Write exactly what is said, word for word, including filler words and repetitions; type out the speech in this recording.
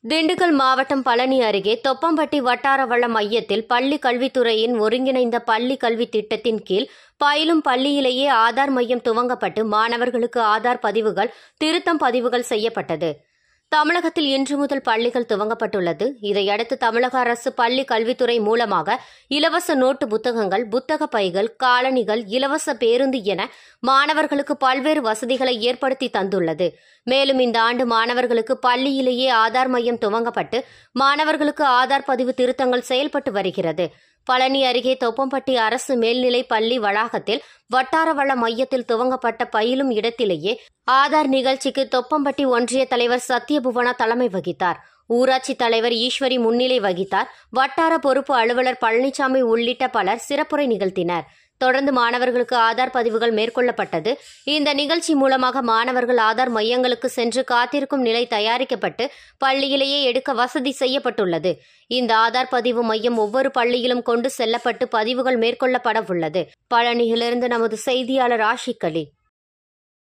திண்டுக்கல் மாவட்டம் பழனி அருகே தொப்பம்பட்டி வட்டார வள மையத்தில் பள்ளி கல்வித்துறையின் ஒருங்கிணைந்த பள்ளி கல்வி திட்டத்தின் கீழ் பயிலும் பள்ளியிலேயே ஆதார் மையம் துவங்கப்பட்டு மாணவர்களுக்கு ஆதார் பதிவுகள் திருத்தம் பதிவுகள் செய்யப்பட்டது. தமிழகத்தில் இன்று முதல் பள்ளிகள் துவங்கப்பட்டுள்ளது. இதையடுத்து தமிழக அரசு பள்ளி கல்வித்துறை மூலமாக இலவச நோட்டு புத்தகங்கள், புத்தக பைகள், காலணிகள், இலவச பேருந்து என மாணவர்களுக்கு பல்வேறு வசதிகளை ஏற்படுத்தி தந்துள்ளது. மேலும் இந்த ஆண்டு மாணவர்களுக்கு பள்ளியிலேயே ஆதார் மையம் துவங்கப்பட்டு மாணவர்களுக்கு ஆதார் பதிவு திருத்தங்கள் செயல்பட்டு வருகிறது. பழனி அருகே தொப்பம்பட்டி அரசு மேல்நிலை பள்ளி வளாகத்தில் வட்டார வள மையத்தில் துவங்கப்பட்ட பயிலும் இடத்திலேயே ஆதார் நிகழ்ச்சிக்கு தொப்பம்பட்டி ஒன்றிய தலைவர் சத்யபுவனா தலைமை வகித்தார். ஊராட்சி தலைவர் ஈஸ்வரி முன்னிலை வகித்தார். வட்டார பொறுப்பு அலுவலர் பழனிசாமி உள்ளிட்ட பலர் சிறப்புரை நிகழ்த்தினர். தொடர்ந்து மாணவர்களுக்கு ஆதார் பதிவுகள் மேற்கொள்ளப்பட்டது. இந்த நிகழ்ச்சி மூலமாக மாணவர்கள் ஆதார் மையங்களுக்கு சென்று காத்திருக்கும் நிலை தயாரிக்கப்பட்டு பள்ளியிலேயே எடுக்க வசதி செய்யப்பட்டுள்ளது. இந்த ஆதார் பதிவு மையம் ஒவ்வொரு பள்ளியிலும் கொண்டு செல்லப்பட்டு பதிவுகள் மேற்கொள்ளப்பட உள்ளது. பழனியிலிருந்து நமது செய்தியாளர் ஆஷிக் அலி.